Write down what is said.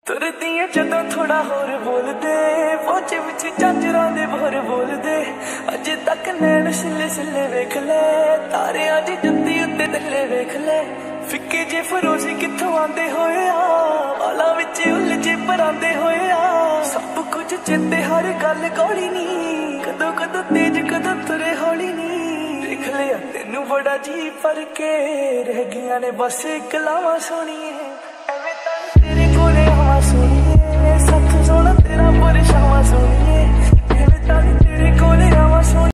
तुरदियां जदों थोड़ा होर बोलदे फौज विच झांजरां दे बोर बोलदे अजे तक नैन सिले सिले वेख ले तारियां दी जुत्ती उत्ते थल्ले वेख ले फिक्के जे फरोजी कित्थों आंदे होए आ वाला विच उलझे परांदे होए आ सब कुछ चेते हर गल कौड़ी नी कदों कदों तेज कदों तुरे हौली नी देख लिया तेनू बड़ा जी फर्क रह गईयां ने बस कलावां सोहणिए।